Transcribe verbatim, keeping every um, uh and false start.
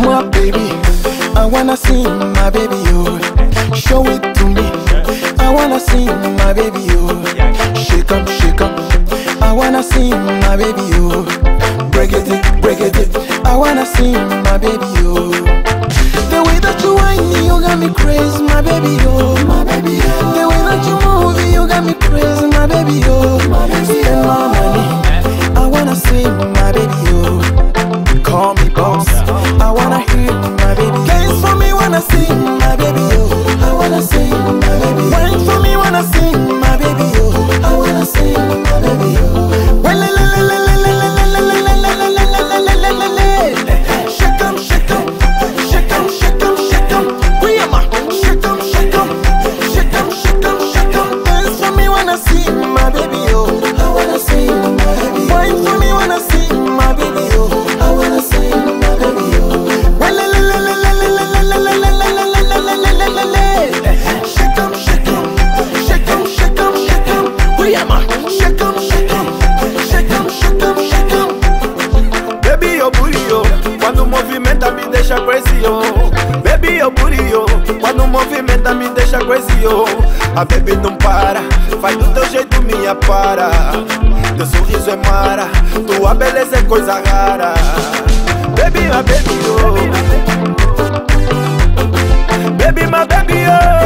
My baby, I wanna see my baby, oh. Show it to me. I wanna see my baby, oh. Shake up, shake up. I wanna see my baby, oh. Break it, break it. I wanna see my baby, oh. The way that you whine me, you got me crazy, my baby, oh. My baby, oh. The way that you move, you got me crazy, my baby, oh. My baby, spend my money. I wanna see my baby, oh. Call me boss. I wanna hear my baby. Dance for me, wanna see my baby, oh. I wanna see my baby. Wine for me, wanna see my baby, oh. I wanna see my baby, oh. Shake 'em, shake 'em, shake 'em, shake 'em, shake 'em. We am a shake 'em, shake 'em, shake 'em, shake 'em, shake 'em. Dance for me, wanna see my baby, oh. I wanna see my baby. Wine for me, wanna see my baby, oh. I wanna see my baby, oh. Shake 'em, shake 'em, shake 'em, shake 'em, shake 'em. We am a shake 'em, shake 'em, shake 'em, shake 'em, shake 'em. Baby, eu burio, quando movimenta me deixa crazy, oh. Baby, eu burio, quando movimenta me deixa crazy, oh. A baby não para, faz do teu jeito minha para. Teu sorriso é mara, tua beleza é coisa rara. Baby, my baby, oh. Baby, my baby, oh.